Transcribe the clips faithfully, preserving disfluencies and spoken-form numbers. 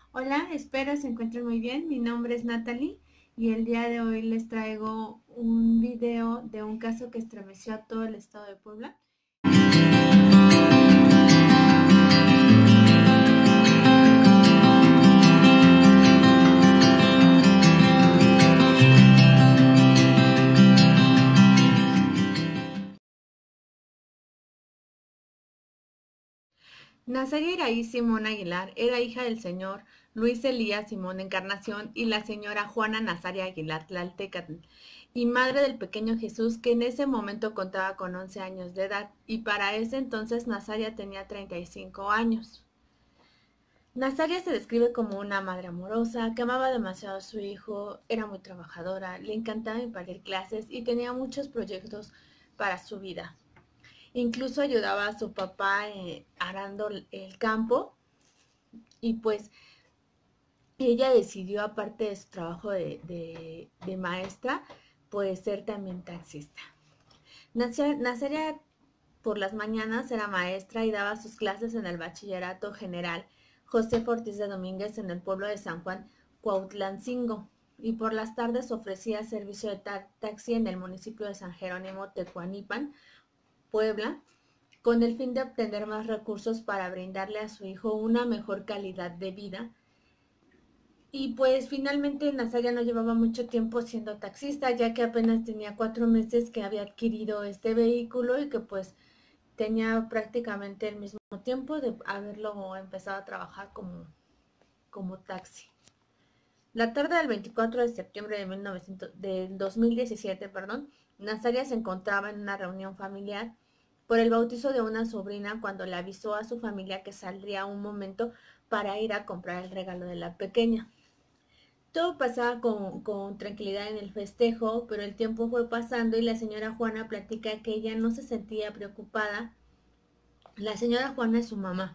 Hola, espero se encuentren muy bien. Mi nombre es Natalie y el día de hoy les traigo un video de un caso que estremeció a todo el estado de Puebla. Nazaria Iraí Simón Aguilar era hija del señor Luis Elías Simón Encarnación y la señora Juana Nazaria Aguilar Tlaltecatl, y madre del pequeño Jesús, que en ese momento contaba con once años de edad, y para ese entonces Nazaria tenía treinta y cinco años. Nazaria se describe como una madre amorosa, que amaba demasiado a su hijo, era muy trabajadora, le encantaba impartir clases y tenía muchos proyectos para su vida. Incluso ayudaba a su papá eh, arando el campo, y pues ella decidió, aparte de su trabajo de, de, de maestra, pues ser también taxista. Nazaria por las mañanas era maestra y daba sus clases en el Bachillerato General José Ortiz de Domínguez en el pueblo de San Juan Cuautlancingo, y por las tardes ofrecía servicio de ta taxi en el municipio de San Jerónimo Tecuanipan, Puebla, con el fin de obtener más recursos para brindarle a su hijo una mejor calidad de vida. Y pues finalmente Nazaria no llevaba mucho tiempo siendo taxista, ya que apenas tenía cuatro meses que había adquirido este vehículo y que pues tenía prácticamente el mismo tiempo de haberlo empezado a trabajar como, como taxi. La tarde del veinticuatro de septiembre de, mil novecientos, de dos mil diecisiete, perdón, Nazaria se encontraba en una reunión familiar por el bautizo de una sobrina cuando le avisó a su familia que saldría un momento para ir a comprar el regalo de la pequeña. Todo pasaba con, con tranquilidad en el festejo, pero el tiempo fue pasando y la señora Juana platica que ella no se sentía preocupada. La señora Juana es su mamá.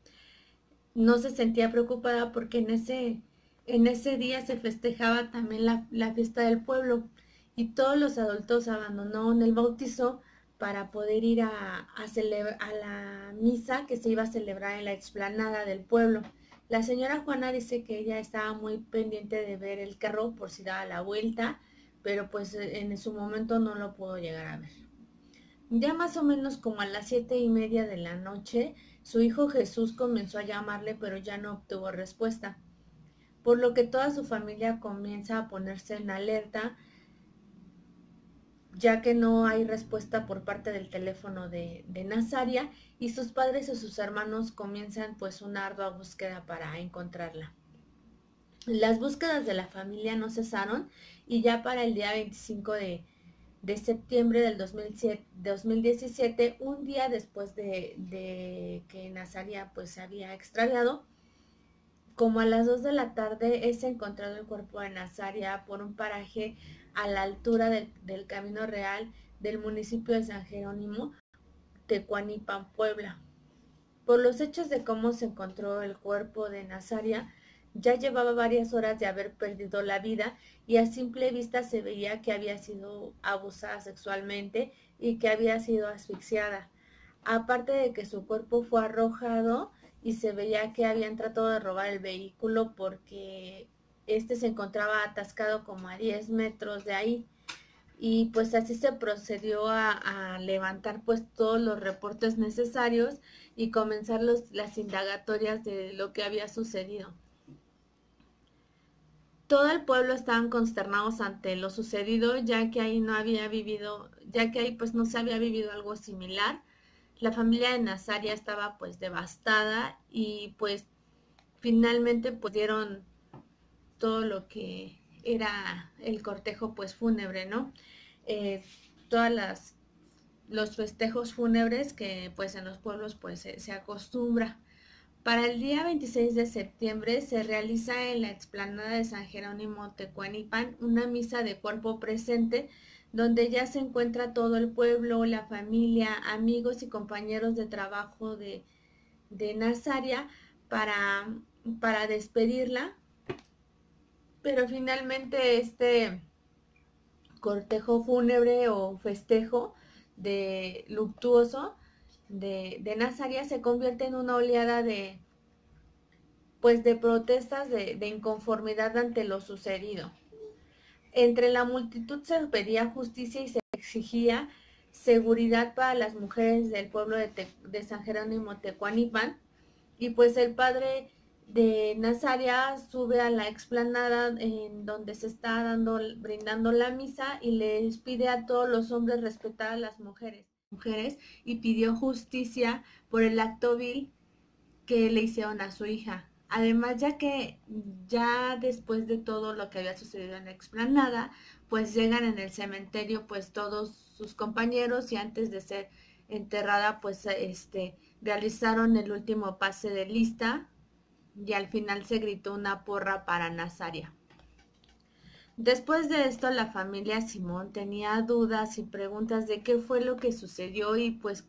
No se sentía preocupada porque en ese, en ese día se festejaba también la, la fiesta del pueblo, y todos los adultos abandonaron el bautizo para poder ir a, a, a la misa que se iba a celebrar en la explanada del pueblo. La señora Juana dice que ella estaba muy pendiente de ver el carro por si daba la vuelta, pero pues en su momento no lo pudo llegar a ver. Ya más o menos como a las siete y media de la noche, su hijo Jesús comenzó a llamarle, pero ya no obtuvo respuesta, por lo que toda su familia comienza a ponerse en alerta, ya que no hay respuesta por parte del teléfono de, de Nazaria, y sus padres y sus hermanos comienzan pues una ardua búsqueda para encontrarla. Las búsquedas de la familia no cesaron, y ya para el día veinticinco de, de septiembre del dos mil diecisiete, un día después de, de que Nazaria pues se había extraviado, como a las dos de la tarde es encontrado el cuerpo de Nazaria por un paraje a la altura de, del Camino Real del municipio de San Jerónimo, Tecuanipan, Puebla. Por los hechos de cómo se encontró el cuerpo de Nazaria, ya llevaba varias horas de haber perdido la vida, y a simple vista se veía que había sido abusada sexualmente y que había sido asfixiada. Aparte de que su cuerpo fue arrojado y se veía que habían tratado de robar el vehículo porque este se encontraba atascado como a diez metros de ahí. Y pues así se procedió a, a levantar pues todos los reportes necesarios y comenzar los, las indagatorias de lo que había sucedido. Todo el pueblo estaban consternados ante lo sucedido, ya que ahí no había vivido, ya que ahí pues no se había vivido algo similar. La familia de Nazaria estaba pues devastada, y pues finalmente pues dieron todo lo que era el cortejo pues fúnebre, ¿no? Eh, todas las los festejos fúnebres que pues en los pueblos pues se, se acostumbra. Para el día veintiséis de septiembre se realiza en la explanada de San Jerónimo Tecuanipan una misa de cuerpo presente, donde ya se encuentra todo el pueblo, la familia, amigos y compañeros de trabajo de, de Nazaria para, para despedirla. Pero finalmente este cortejo fúnebre o festejo de luctuoso de, de Nazaria se convierte en una oleada de, pues de protestas de, de inconformidad ante lo sucedido. Entre la multitud se pedía justicia y se exigía seguridad para las mujeres del pueblo de, Te de San Jerónimo Tecuanipan, y pues el padre de Nazaria sube a la explanada en donde se está dando, brindando la misa, y les pide a todos los hombres respetar a las mujeres, mujeres y pidió justicia por el acto vil que le hicieron a su hija. Además, ya que ya después de todo lo que había sucedido en la explanada, pues llegan en el cementerio pues todos sus compañeros, y antes de ser enterrada pues este realizaron el último pase de lista, y al final se gritó una porra para Nazaria. Después de esto, la familia Simón tenía dudas y preguntas de qué fue lo que sucedió, y pues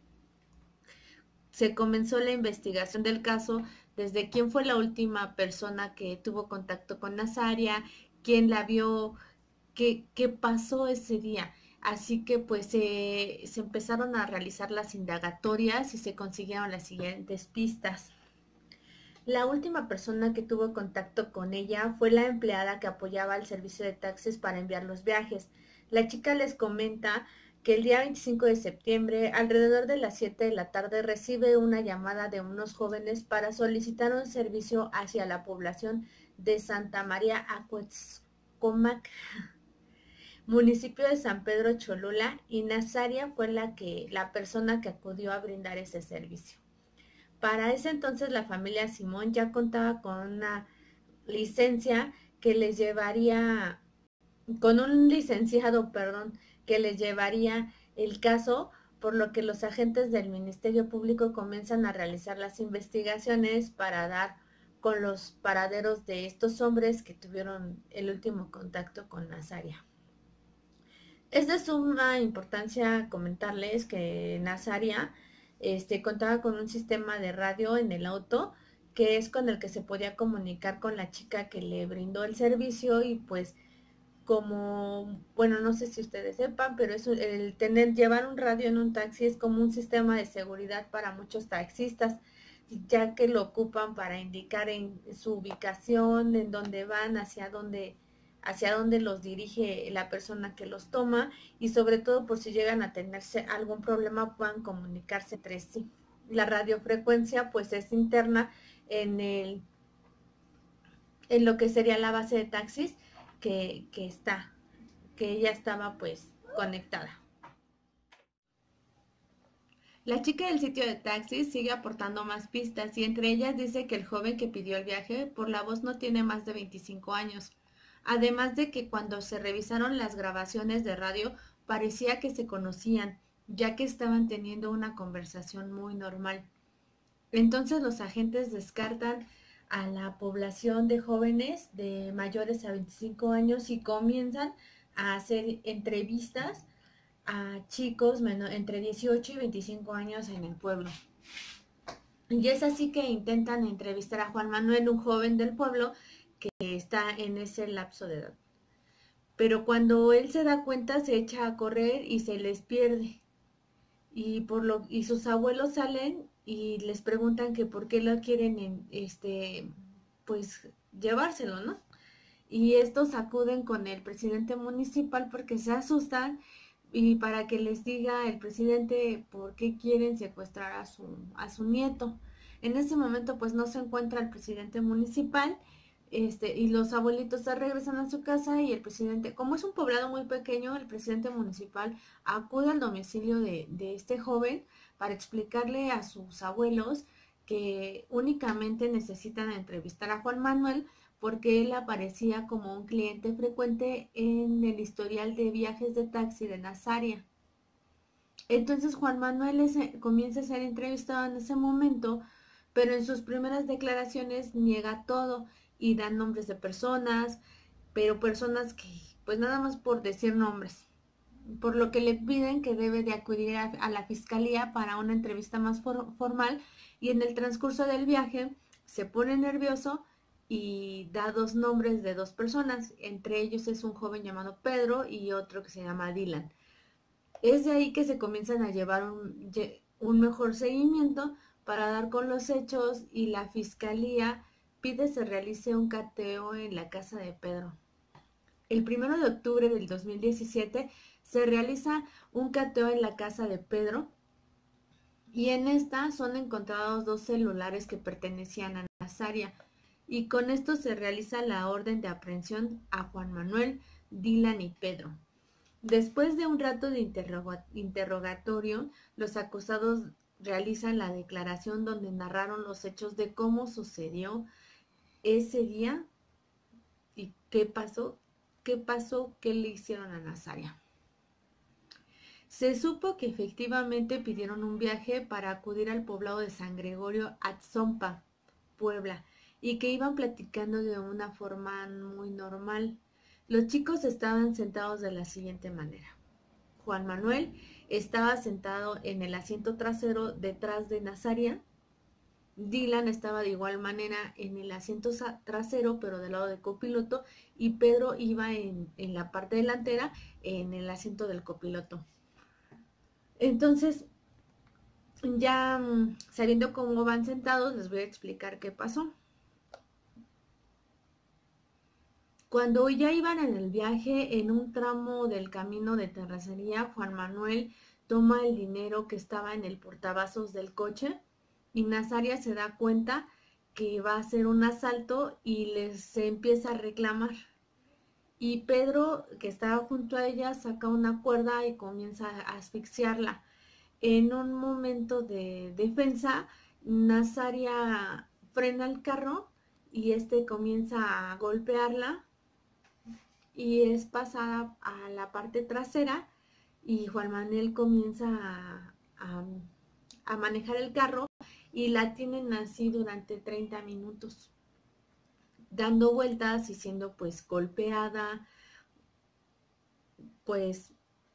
se comenzó la investigación del caso, desde quién fue la última persona que tuvo contacto con Nazaria, quién la vio, qué, qué pasó ese día. Así que pues eh, se empezaron a realizar las indagatorias y se consiguieron las siguientes pistas. La última persona que tuvo contacto con ella fue la empleada que apoyaba al servicio de taxis para enviar los viajes. La chica les comenta que el día veinticinco de septiembre, alrededor de las siete de la tarde, recibe una llamada de unos jóvenes para solicitar un servicio hacia la población de Santa María Acuetzcomac, municipio de San Pedro Cholula, y Nazaria fue la, que, la persona que acudió a brindar ese servicio. Para ese entonces la familia Simón ya contaba con una licencia que les llevaría, con un licenciado, perdón, que les llevaría el caso, por lo que los agentes del Ministerio Público comienzan a realizar las investigaciones para dar con los paraderos de estos hombres que tuvieron el último contacto con Nazaria. Es de suma importancia comentarles que Nazaria este, contaba con un sistema de radio en el auto, que es con el que se podía comunicar con la chica que le brindó el servicio, y pues como, bueno, no sé si ustedes sepan, pero eso, el tener, llevar un radio en un taxi es como un sistema de seguridad para muchos taxistas, ya que lo ocupan para indicar en su ubicación, en dónde van, hacia dónde, hacia dónde los dirige la persona que los toma, y sobre todo por si llegan a tenerse algún problema puedan comunicarse entre sí. La radiofrecuencia pues es interna en el, en lo que sería la base de taxis, que, que está, que ella estaba pues conectada. La chica del sitio de taxis sigue aportando más pistas, y entre ellas dice que el joven que pidió el viaje por la voz no tiene más de veinticinco años. Además de que cuando se revisaron las grabaciones de radio parecía que se conocían, ya que estaban teniendo una conversación muy normal. Entonces los agentes descartan a la población de jóvenes de mayores a veinticinco años y comienzan a hacer entrevistas a chicos entre dieciocho y veinticinco años en el pueblo. Y es así que intentan entrevistar a Juan Manuel, un joven del pueblo que está en ese lapso de edad. Pero cuando él se da cuenta se echa a correr y se les pierde. Y, por lo, y sus abuelos salen y les preguntan que por qué lo quieren en, este, pues llevárselo, ¿no? Y estos acuden con el presidente municipal porque se asustan, y para que les diga el presidente por qué quieren secuestrar a su, a su nieto. En ese momento pues no se encuentra el presidente municipal, este, y los abuelitos se regresan a su casa, y el presidente, como es un poblado muy pequeño, el presidente municipal acude al domicilio de, de este joven para explicarle a sus abuelos que únicamente necesitan entrevistar a Juan Manuel porque él aparecía como un cliente frecuente en el historial de viajes de taxi de Nazaria. Entonces Juan Manuel es, comienza a ser entrevistado en ese momento, pero en sus primeras declaraciones niega todo y da nombres de personas, pero personas que, pues nada más por decir nombres, por lo que le piden que debe de acudir a, a la fiscalía para una entrevista más for, formal, y en el transcurso del viaje se pone nervioso y da dos nombres de dos personas, entre ellos es un joven llamado Pedro y otro que se llama Dylan. Es de ahí que se comienzan a llevar un, un mejor seguimiento para dar con los hechos, y la fiscalía pide se realice un cateo en la casa de Pedro. El primero de octubre del dos mil diecisiete se realiza un cateo en la casa de Pedro y en esta son encontrados dos celulares que pertenecían a Nazaria y con esto se realiza la orden de aprehensión a Juan Manuel, Dylan y Pedro. Después de un rato de interroga interrogatorio, los acusados realizan la declaración donde narraron los hechos de cómo sucedió ese día y qué pasó, qué pasó, qué le hicieron a Nazaria. Se supo que efectivamente pidieron un viaje para acudir al poblado de San Gregorio Atzompa, Puebla, y que iban platicando de una forma muy normal. Los chicos estaban sentados de la siguiente manera. Juan Manuel estaba sentado en el asiento trasero detrás de Nazaria. Dylan estaba de igual manera en el asiento trasero, pero del lado del copiloto, y Pedro iba en, en la parte delantera, en el asiento del copiloto. Entonces, ya sabiendo cómo van sentados, les voy a explicar qué pasó. Cuando ya iban en el viaje, en un tramo del camino de terracería, Juan Manuel toma el dinero que estaba en el portavasos del coche y Nazaria se da cuenta que va a hacer un asalto y les empieza a reclamar. Y Pedro, que estaba junto a ella, saca una cuerda y comienza a asfixiarla. En un momento de defensa, Nazaria frena el carro y este comienza a golpearla y es pasada a la parte trasera y Juan Manuel comienza a, a, a manejar el carro y la tienen así durante treinta minutos, dando vueltas y siendo pues golpeada, pues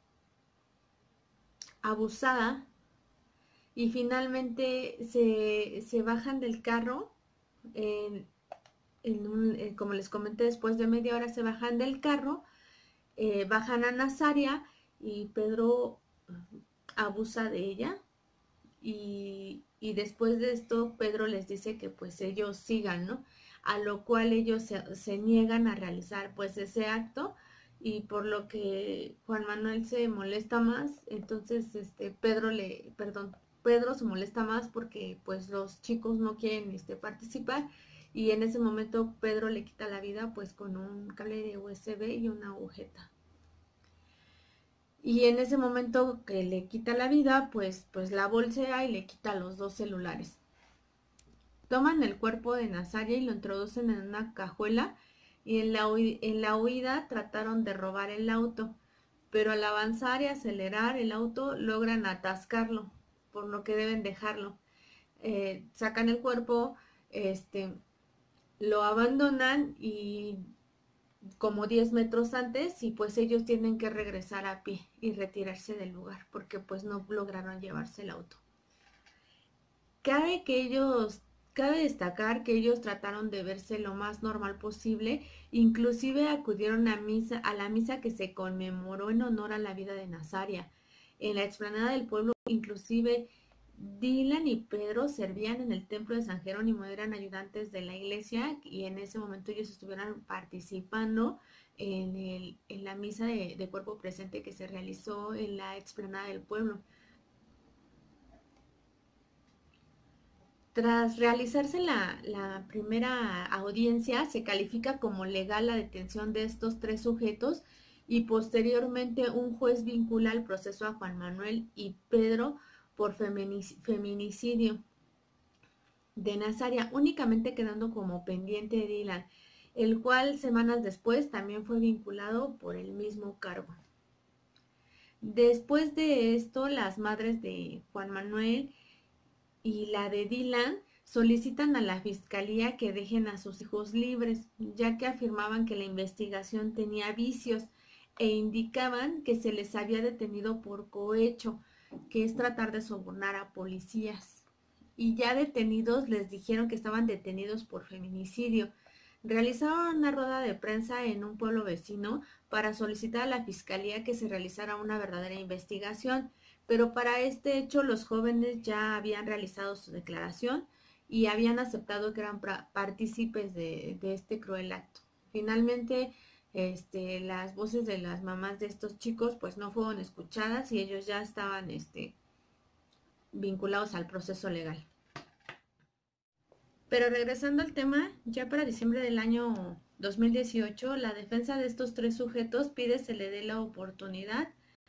abusada, y finalmente se, se bajan del carro. En, en un, eh, como les comenté, después de media hora se bajan del carro, eh, bajan a Nazaria y Pedro abusa de ella y, y después de esto Pedro les dice que pues ellos sigan, ¿no? A lo cual ellos se, se niegan a realizar pues ese acto y por lo que Juan Manuel se molesta más. Entonces este Pedro le, perdón, Pedro se molesta más porque pues los chicos no quieren este, participar y en ese momento Pedro le quita la vida pues con un cable de U S B y una agujeta. Y en ese momento que le quita la vida, pues, pues la bolsea y le quita los dos celulares. Toman el cuerpo de Nazaria y lo introducen en una cajuela y en la, en la huida trataron de robar el auto, pero al avanzar y acelerar el auto logran atascarlo, por lo que deben dejarlo. Eh, sacan el cuerpo, este, lo abandonan y como diez metros antes y pues ellos tienen que regresar a pie y retirarse del lugar porque pues no lograron llevarse el auto. Cabe que ellos, cabe destacar que ellos trataron de verse lo más normal posible, inclusive acudieron a misa, a la misa que se conmemoró en honor a la vida de Nazaria. En la explanada del pueblo, inclusive Dylan y Pedro servían en el templo de San Jerónimo, eran ayudantes de la iglesia y en ese momento ellos estuvieron participando en, el, en la misa de, de cuerpo presente que se realizó en la explanada del pueblo. Tras realizarse la, la primera audiencia, se califica como legal la detención de estos tres sujetos y posteriormente un juez vincula el proceso a Juan Manuel y Pedro por feminicidio de Nazaria, únicamente quedando como pendiente de Dylan, el cual semanas después también fue vinculado por el mismo cargo. Después de esto, las madres de Juan Manuel y la de Dylan solicitan a la fiscalía que dejen a sus hijos libres, ya que afirmaban que la investigación tenía vicios e indicaban que se les había detenido por cohecho, que es tratar de sobornar a policías. Y ya detenidos les dijeron que estaban detenidos por feminicidio. Realizaron una rueda de prensa en un pueblo vecino para solicitar a la fiscalía que se realizara una verdadera investigación, pero para este hecho los jóvenes ya habían realizado su declaración y habían aceptado que eran partícipes de, de este cruel acto. Finalmente, este, las voces de las mamás de estos chicos pues no fueron escuchadas y ellos ya estaban este, vinculados al proceso legal. Pero regresando al tema, ya para diciembre del año dos mil dieciocho, la defensa de estos tres sujetos pide se le dé la oportunidad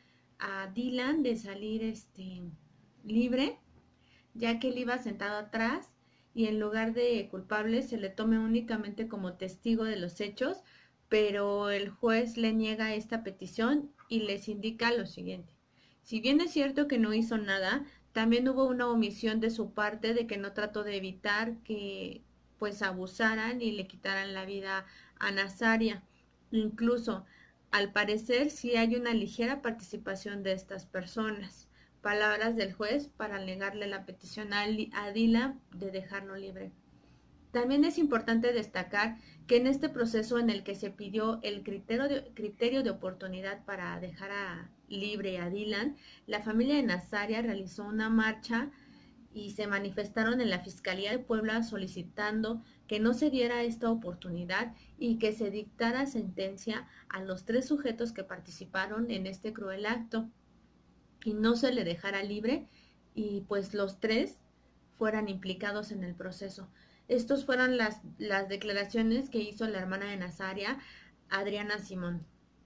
a Dylan de salir este, libre, ya que él iba sentado atrás y en lugar de culpable se le tome únicamente como testigo de los hechos, pero el juez le niega esta petición y les indica lo siguiente. Si bien es cierto que no hizo nada, también hubo una omisión de su parte de que no trató de evitar que pues abusaran y le quitaran la vida a Nazaria. Incluso, al parecer, sí hay una ligera participación de estas personas. Palabras del juez para negarle la petición a Dylan de dejarlo libre. También es importante destacar que en este proceso en el que se pidió el criterio de, criterio de oportunidad para dejar a, libre a Dylan, la familia de Nazaria realizó una marcha y se manifestaron en la Fiscalía de Puebla solicitando que no se diera esta oportunidad y que se dictara sentencia a los tres sujetos que participaron en este cruel acto y no se le dejara libre y pues los tres fueran implicados en el proceso. Estas fueron las, las declaraciones que hizo la hermana de Nazaria, Adriana Simón.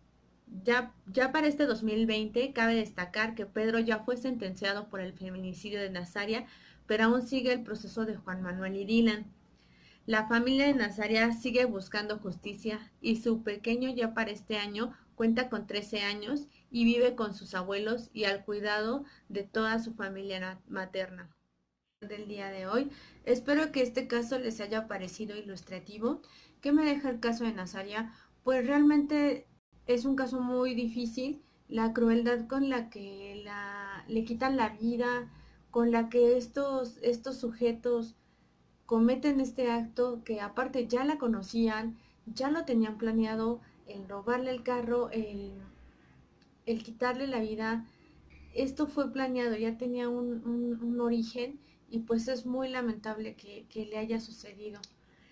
Ya, ya para este dos mil veinte cabe destacar que Pedro ya fue sentenciado por el feminicidio de Nazaria, pero aún sigue el proceso de Juan Manuel y Dylan. La familia de Nazaria sigue buscando justicia y su pequeño ya para este año cuenta con trece años y vive con sus abuelos y al cuidado de toda su familia materna. Del día de hoy. Espero que este caso les haya parecido ilustrativo. ¿Qué me deja el caso de Nazaria? Pues realmente es un caso muy difícil, la crueldad con la que la, le quitan la vida, con la que estos, estos sujetos cometen este acto, que aparte ya la conocían, ya lo tenían planeado, el robarle el carro, el, el quitarle la vida. Esto fue planeado, ya tenía un, un, un origen y pues es muy lamentable que, que le haya sucedido.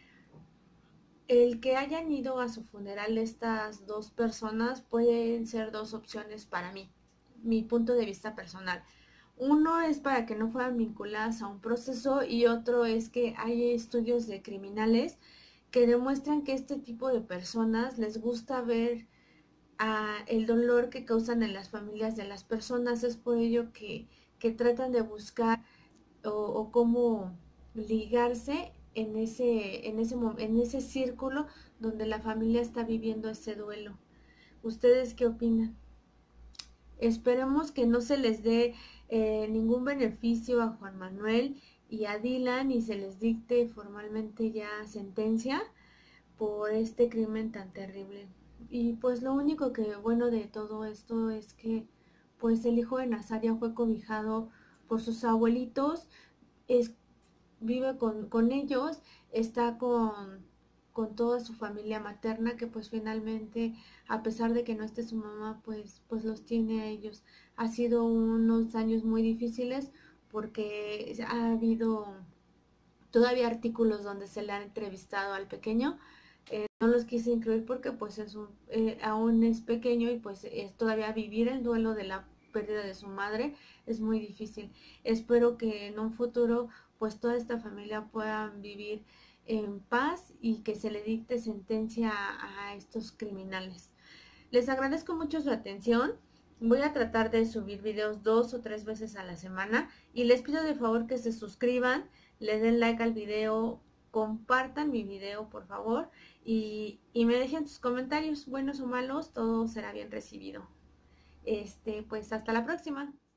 El que hayan ido a su funeral estas dos personas pueden ser dos opciones para mí, mi punto de vista personal. Uno es para que no fueran vinculadas a un proceso y otro es que hay estudios de criminales que demuestran que este tipo de personas les gusta ver a el dolor que causan en las familias de las personas. Es por ello que, que tratan de buscar o, o cómo ligarse en ese, en, ese, en ese círculo donde la familia está viviendo ese duelo. ¿Ustedes qué opinan? Esperemos que no se les dé eh, ningún beneficio a Juan Manuel y a Dylan y se les dicte formalmente ya sentencia por este crimen tan terrible. Y pues lo único que bueno de todo esto es que pues el hijo de Nazaria fue cobijado por sus abuelitos, es, vive con, con ellos, está con, con toda su familia materna que pues finalmente a pesar de que no esté su mamá pues, pues los tiene a ellos. Ha sido unos años muy difíciles porque ha habido todavía artículos donde se le han entrevistado al pequeño. Eh, no los quise incluir porque pues es un, eh, aún es pequeño y pues es todavía vivir el duelo de la pérdida de su madre es muy difícil. Espero que en un futuro pues toda esta familia pueda vivir en paz y que se le dicte sentencia a, a estos criminales. Les agradezco mucho su atención. Voy a tratar de subir videos dos o tres veces a la semana y les pido de favor que se suscriban, le den like al video, compartan mi video por favor y, y me dejen sus comentarios, buenos o malos, todo será bien recibido. Este, pues hasta la próxima.